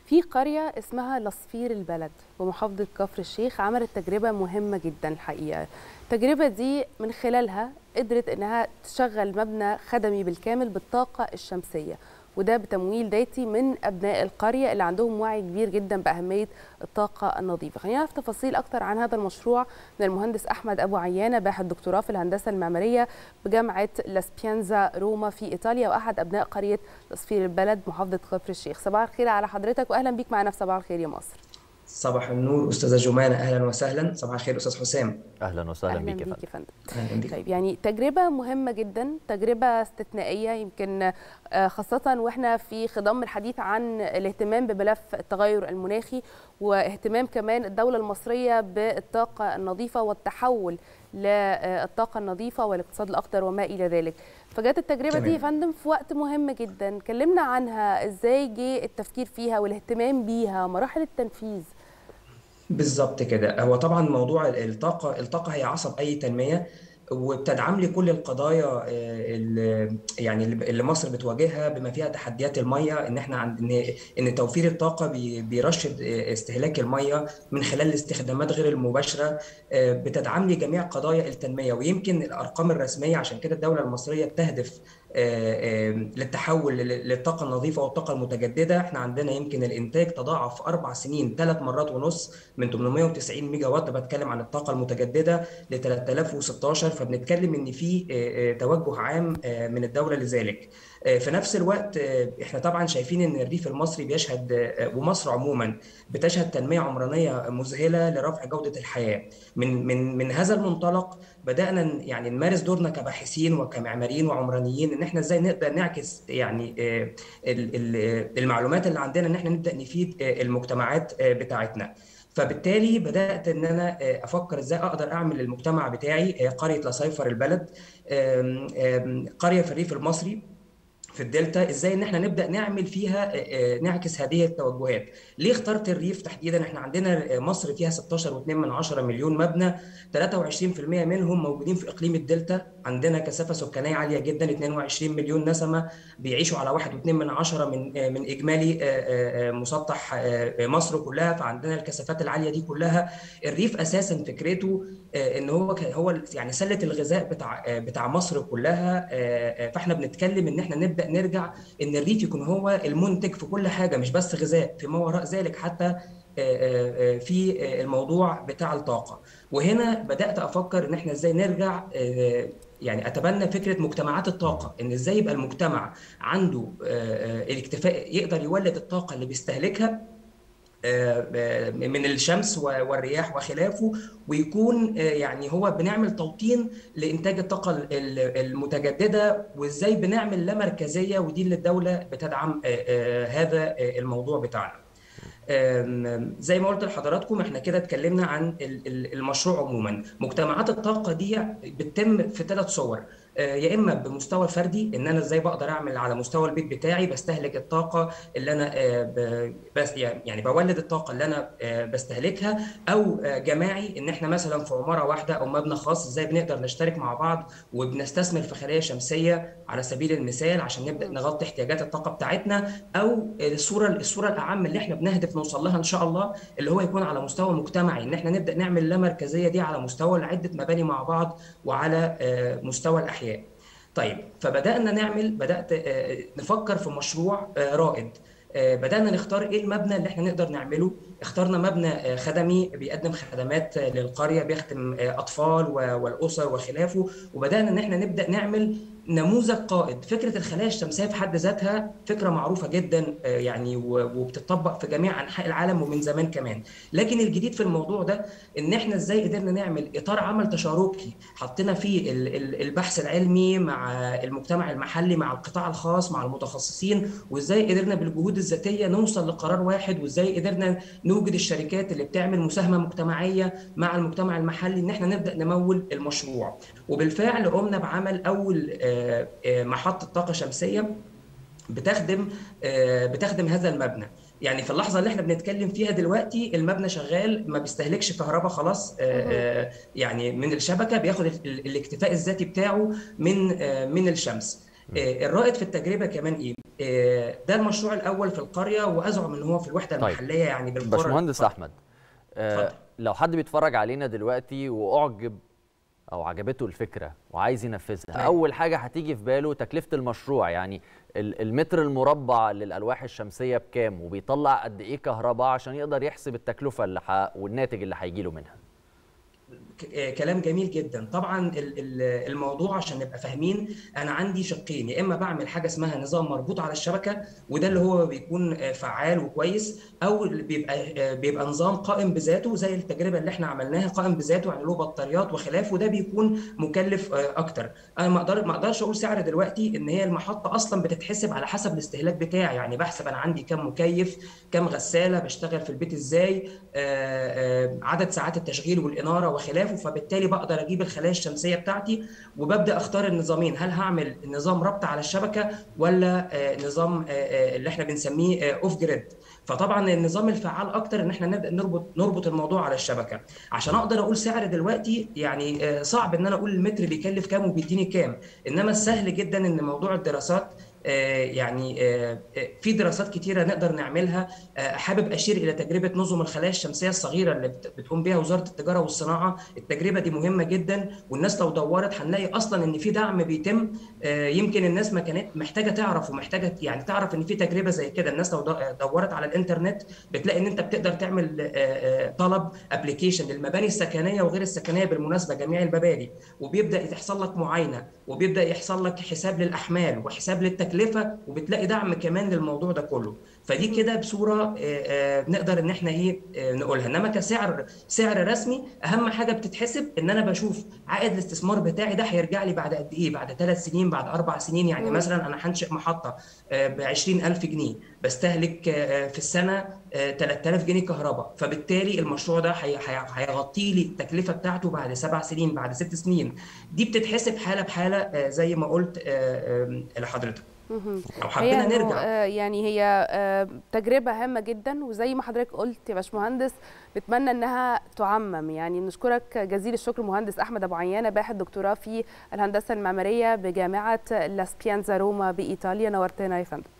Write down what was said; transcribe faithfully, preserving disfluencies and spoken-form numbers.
في قرية اسمها لصفير البلد بمحافظة كفر الشيخ عملت تجربة مهمة جدا الحقيقة. التجربة دي من خلالها قدرت انها تشغل مبنى خدمي بالكامل بالطاقة الشمسية، وده بتمويل ذاتي من ابناء القرية اللي عندهم وعي كبير جدا بأهمية الطاقة النظيفة. خلينا نعرف تفاصيل اكتر عن هذا المشروع من المهندس احمد ابو عيانة، باحث دكتوراه في الهندسة المعمارية بجامعة لاسبيانزا روما في ايطاليا، واحد ابناء قرية لصفير البلد محافظة كفر الشيخ. صباح الخير على حضرتك واهلا بيك معنا في صباح الخير يا مصر. صباح النور أستاذة جمانة، أهلا وسهلا. صباح الخير أستاذ حسام. اهلا وسهلا اهلا بيك يا بيك فندم. يا فندم. أهلا بك. طيب يعني تجربه مهمه جدا، تجربه استثنائيه، يمكن خاصه واحنا في خضم الحديث عن الاهتمام بملف التغير المناخي، واهتمام كمان الدوله المصريه بالطاقه النظيفه والتحول للطاقه النظيفه والاقتصاد الاخضر وما الى ذلك. فجت التجربه دي يا تمام. فندم في وقت مهم جدا، كلمنا عنها، ازاي جه التفكير فيها والاهتمام بيها، مراحل التنفيذ. بالظبط كده. هو طبعا موضوع الطاقة الطاقة هي عصب أي تنمية، وبتدعم لي كل القضايا آه، اللي يعني اللي مصر بتواجهها، بما فيها تحديات المية. ان احنا عند ان ان توفير الطاقة بي- بيرشد آه، استهلاك المية من خلال الاستخدامات غير المباشرة. آه، بتدعم لي جميع قضايا التنمية. ويمكن الأرقام الرسمية عشان كده الدولة المصرية بتهدف آه، آه، للتحول لل- للطاقة النظيفة والطاقة المتجددة. احنا عندنا يمكن الإنتاج تضاعف في أربع سنين ثلاث مرات ونص، من ثمانمائة وتسعين ميجا وات بتكلم عن الطاقة المتجددة ل ثلاثة آلاف وستاشر. فبنتكلم ان في آه، آه، توجه عام آه، من الدولة لذلك. آه، في نفس الوقت آه، احنا طبعا شايفين ان الريف المصري بيشهد آه، ومصر عموما بتشهد تنمية عمرانية مذهلة لرفع جودة الحياة. من من من هذا المنطلق بدأنا ن- يعني نمارس دورنا كباحثين وكمعماريين وعمرانيين، ان احنا ازاي نقدر نعكس يعني آه، ال- ال- المعلومات اللي عندنا، ان احنا نبدأ نفيد آه، المجتمعات آه، بتاعتنا. فبالتالي بدأت إن أنا آه، أفكر إزاي أقدر أعمل للمجتمع بتاعي آه، قرية لصيفر البلد، آم، آم، قرية في الريف المصري في الدلتا، ازاي ان احنا نبدا نعمل فيها آه، آه، نعكس هذه التوجهات. ليه اخترت الريف تحديدا؟ احنا عندنا آه، مصر فيها ستاشر فاصلة اتنين من عشرة مليون مبنى، ثلاثة وعشرين في المية منهم موجودين في اقليم الدلتا. عندنا كثافه سكانيه عاليه جدا، اتنين وعشرين مليون نسمه بيعيشوا على واحد فاصلة اتنين من عشرة من آه، من اجمالي آه، آه، آه، مسطح آه، آه، مصر كلها. فعندنا الكثافات العاليه دي كلها. الريف اساسا فكرته آه، ان هو ك- هو يعني سله الغذاء بتاع آه، بتاع مصر كلها. آه، آه، فاحنا بنتكلم ان احنا نبدا نرجع ان الريف يكون هو المنتج في كل حاجه، مش بس غذاء، فيما وراء ذلك حتى آه، آه، آه، في آه، الموضوع بتاع الطاقه. وهنا بدات افكر ان احنا ازاي نرجع آه، يعني اتبنى فكره مجتمعات الطاقه، ان ازاي يبقى المجتمع عنده آه، آه، الاكتفاء، يقدر يولد الطاقه اللي بيستهلكها آه، من الشمس والرياح وخلافه، ويكون آه، يعني هو بنعمل توطين لإنتاج الطاقة ال- المتجددة. وإزاي بنعمل لا مركزية، ودي اللي الدولة بتدعم آه، آه، هذا آه، الموضوع بتاعنا. آم، زي ما قلت لحضراتكم، احنا كده اتكلمنا عن ال- ال- المشروع عموما. مجتمعات الطاقة دي بتتم في ثلاث صور. آه، يا اما بمستوى الفردي، ان انا ازاي بقدر اعمل على مستوى البيت بتاعي بستهلك الطاقة اللي انا آه، ب- بس يعني بولد الطاقة اللي انا آه، بستهلكها. او آه، جماعي، ان احنا مثلا في عمارة واحدة او مبنى خاص ازاي بنقدر نشترك مع بعض وبنستثمر في خلايا شمسية على سبيل المثال عشان نبدأ نغطي احتياجات الطاقة بتاعتنا. او الصوره الصوره الاعم اللي احنا بنهدف نوصل لها ان شاء الله، اللي هو يكون على مستوى مجتمعي، ان احنا نبدا نعمل لا مركزيه دي على مستوى عده مباني مع بعض وعلى آه، مستوى الاحياء. طيب، فبدانا نعمل بدات آه، نفكر في مشروع آه، رائد. آه، بدانا نختار ايه المبنى اللي احنا نقدر نعمله. اخترنا مبنى آه، خدمي بيقدم خدمات آه، للقريه، بيخدم آه، اطفال و- والاسر وخلافه. وبدانا ان احنا نبدا نعمل نموذج قائد. فكره الخلايا الشمسيه في حد ذاتها فكره معروفه جدا آه، يعني و- وبتطبق في جميع انحاء العالم ومن زمان كمان. لكن الجديد في الموضوع ده ان احنا ازاي قدرنا نعمل اطار عمل تشاركي، حطينا فيه ال- ال- البحث العلمي مع المجتمع المحلي مع القطاع الخاص مع المتخصصين، وازاي قدرنا بالجهود الذاتيه نوصل لقرار واحد، وازاي قدرنا نوجد الشركات اللي بتعمل مساهمه مجتمعيه مع المجتمع المحلي ان احنا نبدا نمول المشروع. وبالفعل قمنا بعمل اول آه، آه، محطه طاقه شمسيه بتخدم آه، بتخدم هذا المبنى. يعني في اللحظه اللي احنا بنتكلم فيها دلوقتي المبنى شغال، ما بيستهلكش كهرباء خلاص آه، آه، يعني من الشبكه، بياخد ال- ال- الاكتفاء الذاتي بتاعه من آه، من الشمس. الرائد في التجربه كمان ايه؟ ده المشروع الاول في القريه، وازعم ان هو في الوحده طيب. المحليه يعني بالقرى. باشمهندس احمد، اتفضل. لو حد بيتفرج علينا دلوقتي واعجب او عجبته الفكره وعايز ينفذها، أيوة. اول حاجه هتيجي في باله تكلفه المشروع، يعني المتر المربع للالواح الشمسيه بكام، وبيطلع قد ايه كهرباء عشان يقدر يحسب التكلفه اللي ح... والناتج اللي هيجي له منها. كلام جميل جدا. طبعا الموضوع عشان نبقى فاهمين، انا عندي شقين، يا اما بعمل حاجه اسمها نظام مربوط على الشبكه، وده اللي هو بيكون فعال وكويس، او بيبقى بيبقى نظام قائم بذاته زي التجربه اللي احنا عملناها، قائم بذاته يعني له بطاريات وخلافه، وده بيكون مكلف اكتر. انا ما اقدر ما اقدرش اقول سعر دلوقتي، ان هي المحطه اصلا بتتحسب على حسب الاستهلاك بتاعي، يعني بحسب انا عندي كم مكيف، كم غساله، بشتغل في البيت ازاي، عدد ساعات التشغيل والاناره وخلافه، فبالتالي بقدر اجيب الخلايا الشمسيه بتاعتي، وببدا اختار النظامين، هل هعمل نظام ربط على الشبكه ولا نظام اللي احنا بنسميه اوف جريد. فطبعا النظام الفعال اكتر ان احنا نبدا نربط نربط الموضوع على الشبكه. عشان اقدر اقول سعر دلوقتي، يعني صعب ان انا اقول المتر بيكلف كام وبيديني كام، انما السهل جدا ان موضوع الدراسات، يعني في دراسات كتيرة نقدر نعملها. حابب أشير إلى تجربة نظم الخلايا الشمسية الصغيرة اللي بتقوم بها وزارة التجارة والصناعة. التجربة دي مهمة جدا، والناس لو دورت هنلاقي أصلا إن في دعم بيتم. يمكن الناس ما كانت محتاجة تعرف، ومحتاجة يعني تعرف إن في تجربة زي كده. الناس لو دورت على الإنترنت بتلاقي إن أنت بتقدر تعمل طلب أبليكيشن للمباني السكنية وغير السكنية، بالمناسبة جميع المباني، وبيبدأ يحصل لك معاينة، وبيبدأ يحصل لك حساب للأحمال وحساب للتكلفة، وبتلاقي دعم كمان للموضوع ده كله. فدي كده بصوره نقدر ان احنا ايه نقولها. انما كسعر سعر رسمي، اهم حاجه بتتحسب ان انا بشوف عائد الاستثمار بتاعي ده هيرجع لي بعد قد ايه، بعد ثلاث سنين، بعد اربع سنين. يعني مثلا انا هنشئ محطه ب عشرين ألف جنيه، بستهلك في السنه ثلاثة آلاف جنيه كهرباء، فبالتالي المشروع ده هيغطي لي التكلفه بتاعته بعد سبع سنين، بعد ست سنين. دي بتتحسب حاله بحاله زي ما قلت لحضرتك. لو حبينا نرجع، يعني هي تجربه هامه جدا، وزي ما حضرتك قلت يا باشمهندس بتمنى انها تعمم. يعني نشكرك جزيل الشكر مهندس احمد ابو عيانه، باحث دكتوراه في الهندسه المعماريه بجامعه لا سبيانزا روما بايطاليا. نورتنا يا فندم.